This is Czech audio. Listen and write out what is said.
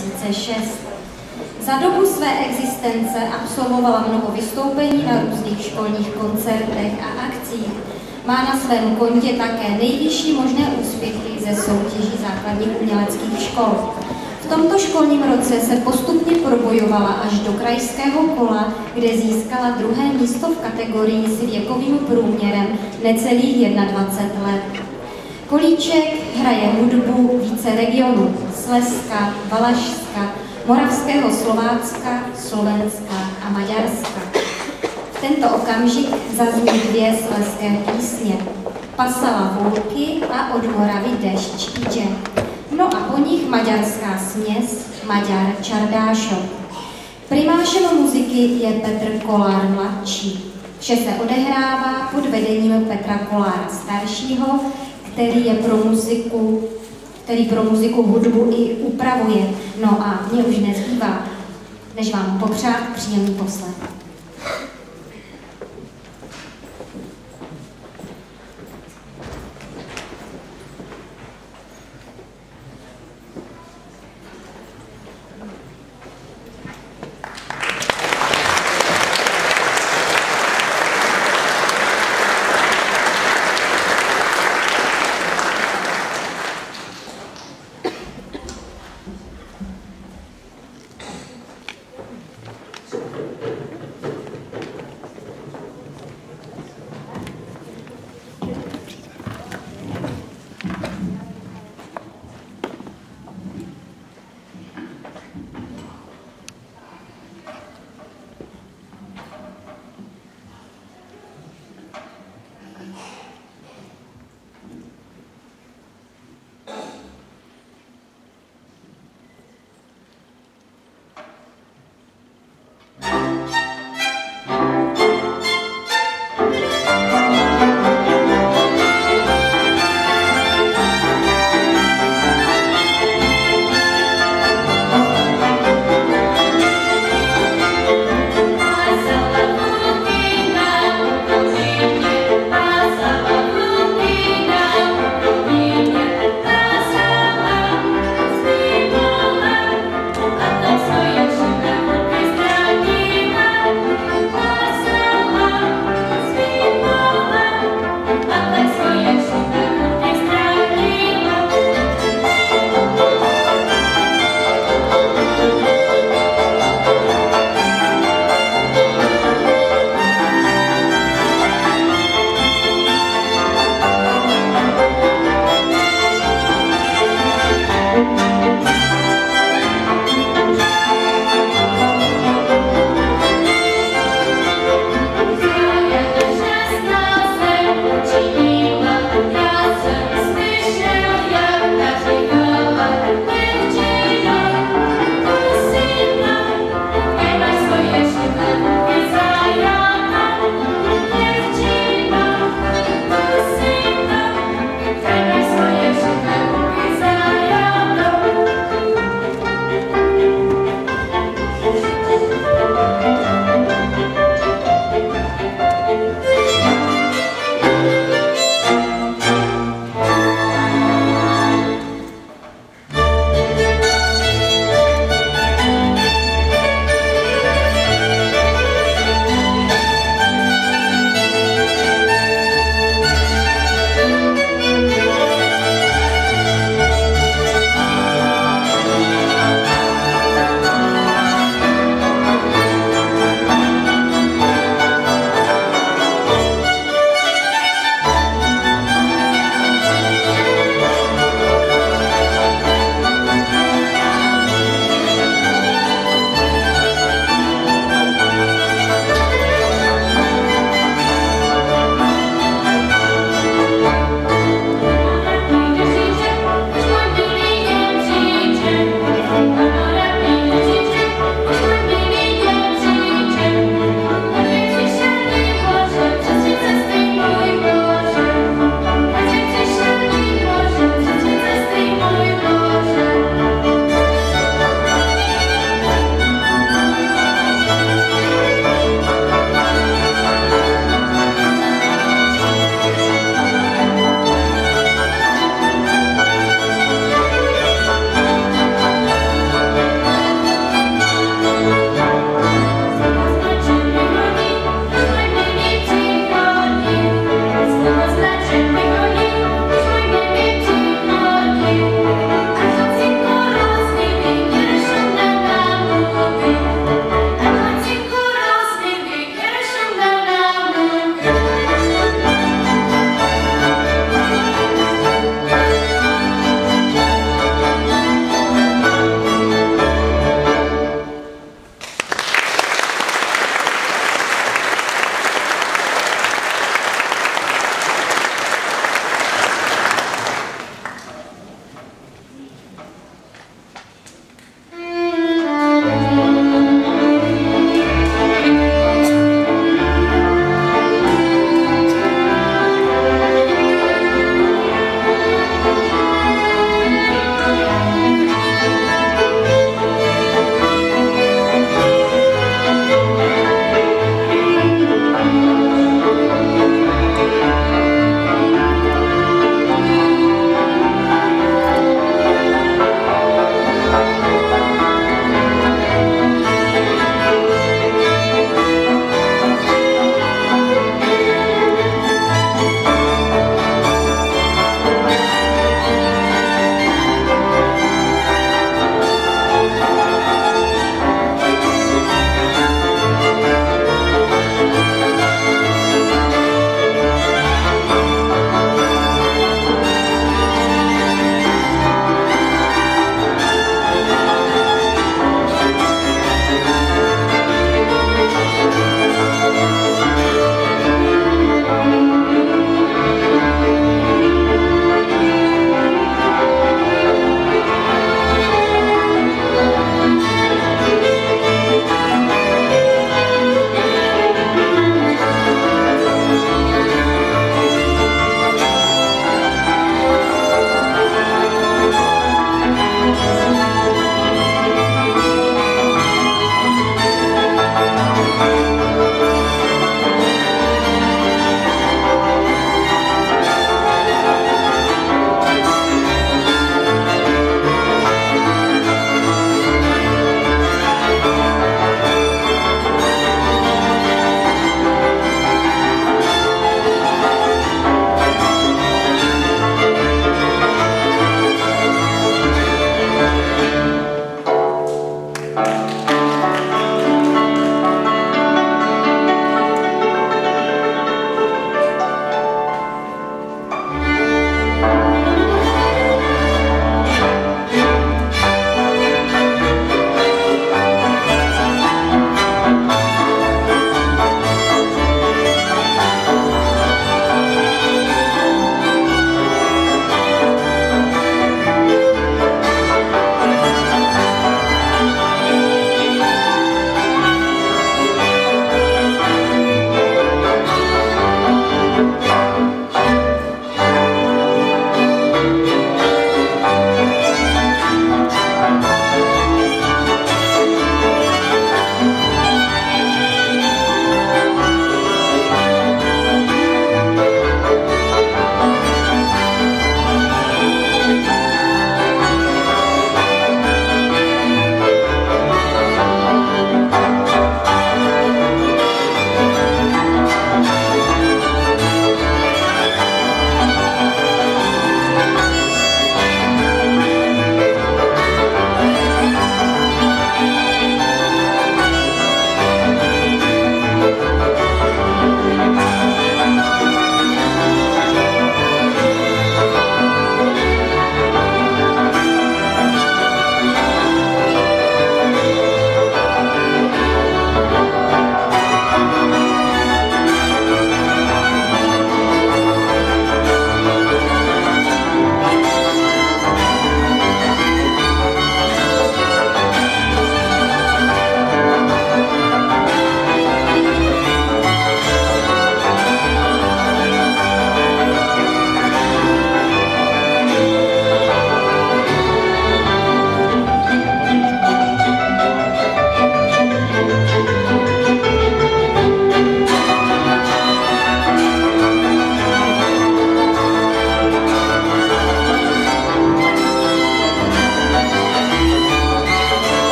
2006. Za dobu své existence absolvovala mnoho vystoupení na různých školních koncertech a akcích. Má na svém kontě také nejvyšší možné úspěchy ze soutěží základních uměleckých škol. V tomto školním roce se postupně probojovala až do krajského kola, kde získala druhé místo v kategorii s věkovým průměrem necelých 21 let. Kolíček hraje hudbu více regionů: Slezska, Valašska, Moravského Slovácka, Slovenska a Maďarska. V tento okamžik zazní dvě slezské písně: Pasala Vůlky a Od Moravy dešť jde. No a po nich maďarská směs Maďar Čardášov. Primášem muziky je Petr Kolár mladší. Vše se odehrává pod vedením Petra Kolára staršího, který pro muziku hudbu i upravuje. No a mně už nezbývá, než vám popřát příjemný poslech.